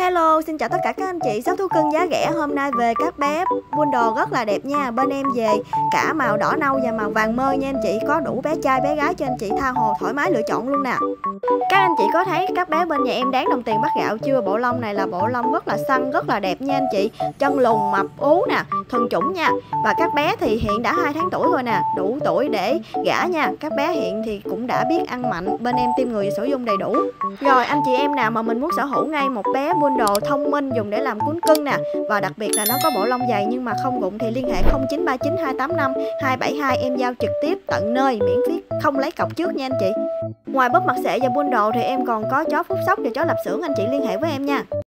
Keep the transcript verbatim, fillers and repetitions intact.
Hello, xin chào tất cả các anh chị shop thú cưng giá rẻ. Hôm nay về các bé Poodle rất là đẹp nha. Bên em về cả màu đỏ nâu và màu vàng mơ nha anh chị. Có đủ bé trai bé gái cho anh chị tha hồ thoải mái lựa chọn luôn nè. Các anh chị có thấy các bé bên nhà em đáng đồng tiền bắt gạo chưa? Bộ lông này là bộ lông rất là săn, rất là đẹp nha anh chị. Chân lùn mập ú nè, thuần chủng nha. Và các bé thì hiện đã hai tháng tuổi rồi nè, đủ tuổi để gả nha. Các bé hiện thì cũng đã biết ăn mạnh, bên em tiêm người sử dụng đầy đủ. Rồi anh chị em nào mà mình muốn sở hữu ngay một bé Poodle thông minh dùng để làm cuốn cưng nè, và đặc biệt là nó có bộ lông dày nhưng mà không rụng thì liên hệ không chín ba chín hai tám năm hai bảy hai, em giao trực tiếp tận nơi miễn phí, không lấy cọc trước nha anh chị. Ngoài búp mặt xệ và Poodle thì em còn có chó phúc sóc và chó lạp xưởng, anh chị liên hệ với em nha.